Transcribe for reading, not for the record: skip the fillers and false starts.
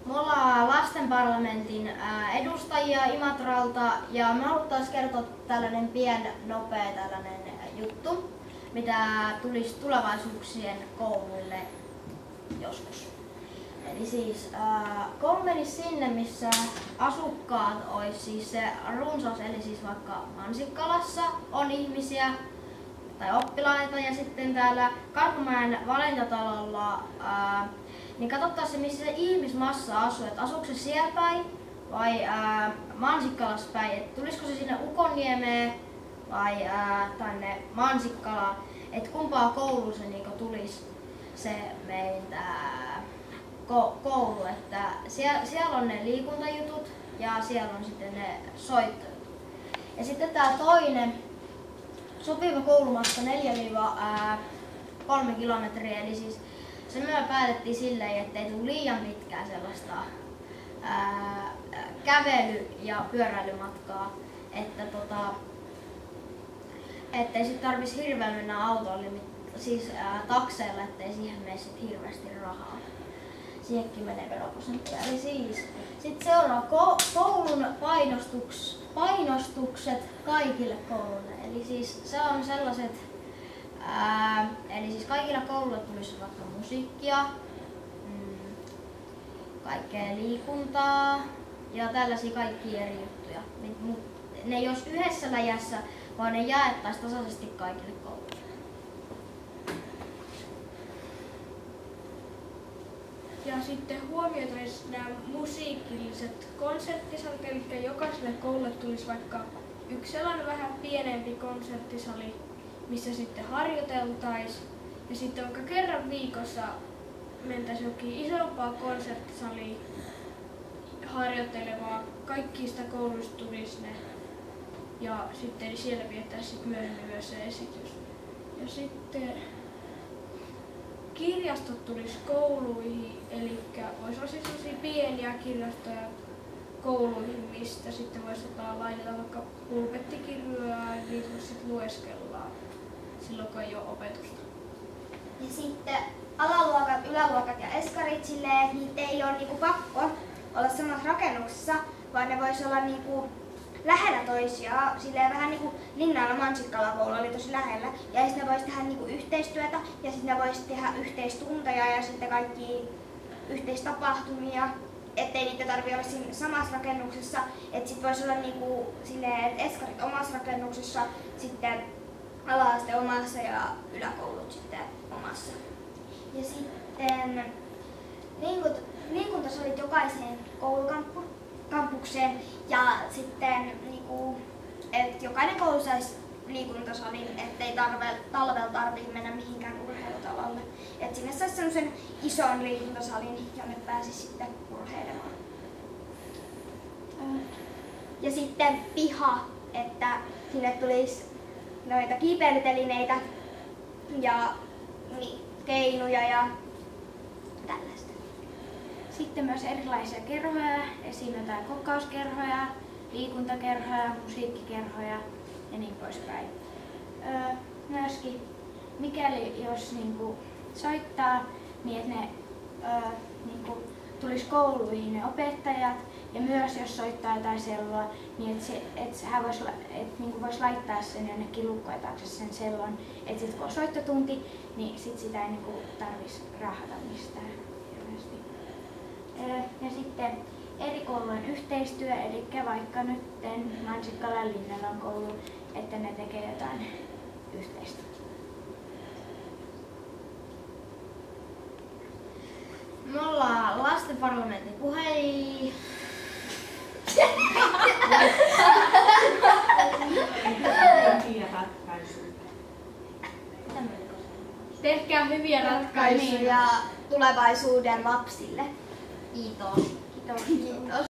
Me ollaan lastenparlamentin edustajia Imatralta ja me haluttaisiin kertoa tällainen nopea juttu, mitä tulisi tulevaisuuksien kouluille joskus. Eli siis koulu menisi sinne, missä asukkaat olisi siis se runsas, eli siis vaikka Mansikkalassa on ihmisiä tai oppilaita ja sitten täällä Karhumäen valintatalolla niin katsottaisiin missä se ihmismassa asuu, että asuuko se siellä päin vai Mansikkalassa päin, että tulisiko se sinne Ukonniemeen vai tänne Mansikkalaan, että kumpaa kouluun se niinku tulisi se meiltä koulu, että siellä on ne liikuntajutut ja siellä on sitten ne soittojutut. Ja sitten tää toinen sopiva koulumatka 4-3 kilometriä, eli siis se me päätettiin silleen, ettei tule liian pitkää sellaista kävely- ja pyöräilymatkaa, että ettei sit tarvitsisi hirveän mennä autolle, siis takseilla, ettei siihen mene sit hirveästi rahaa. Siihenkin menee veroprosenttia. Eli siis sitten seuraa koulun painostukset kaikille kouluille. Eli siis se on sellaiset, eli siis kaikilla kouluilla tulisi vaikka musiikkia, kaikkea liikuntaa ja tällaisia kaikkia eri juttuja. Ne ei olisi yhdessä läjässä, vaan ne jaettaisiin tasaisesti kaikille kouluille. Ja sitten huomioitaisiin nämä musiikilliset konserttisalit, eli jokaiselle koululle tulisi vaikka yksi sellainen vähän pienempi konserttisali, missä sitten harjoiteltaisiin. Ja sitten vaikka kerran viikossa mentäisiin jokin isompaa konserttisaliin harjoittelemaan. Kaikista kouluista tulisi ne. Ja sitten siellä viettäisiin myöhemmin myös se esitys. Ja sitten kirjastot tulisi kouluihin, eli voisi olla sellaisia pieniä kirjastoja kouluihin, mistä sitten voisi lainata vaikka pulpettikirjoja ja niitä voisi sitten lueskella silloin, kun ei ole opetusta. Ja sitten alaluokat, yläluokat ja eskarit silleen, että niitä ei ole niinku pakko olla samassa rakennuksessa, vaan ne voisi olla niinku lähellä toisiaan, silleen vähän niinku Linnalla Mansikkala koulu oli tosi lähellä. Ja sitten ne vois tehdä niinku yhteistyötä ja sitten ne vois tehdä yhteistunteja ja sitten kaikki yhteistapahtumia, ettei niitä tarvitse olla siinä samassa rakennuksessa. Että sit vois olla niinku silleen, että eskarit omassa rakennuksessa, sitten ala-aste omassa ja yläkoulut sitten omassa. Ja sitten liikuntasalit jokaiseen koulukampukseen ja sitten niinku, että jokainen koulu saisi liikuntasalin, ettei talvella tarvitse mennä mihinkään urheilutalalle. Että sinne saisi semmoisen ison liikuntasalin, jonne pääsisi sitten urheilemaan. Ja sitten piha, että sinne tulisi noita kiipeilytelineitä ja keinuja ja tällaista. Sitten myös erilaisia kerhoja, esim. Jotain kokkauskerhoja, liikuntakerhoja, musiikkikerhoja ja niin poispäin. Myöskin mikäli jos niinku soittaa, niin että ne tulisi kouluihin ne opettajat ja myös jos soittaa jotain selloa, niin että hän voisi laittaa sen jonnekin lukkojen taakse sen sellon, että sitten kun on soittotunti, niin sitä ei niinku tarvitsisi rahata mistään hirveästi. Ja sitten eri koulujen yhteistyö, eli vaikka nyt Mansikkala ja Linnalan koulu, että ne tekee jotain yhteistyötä. Me ollaan lastenparlamentin puheenjohtaja. Tehkää hyviä ratkaisuja Ja tulevaisuuden lapsille. Kiitos. Kiitos.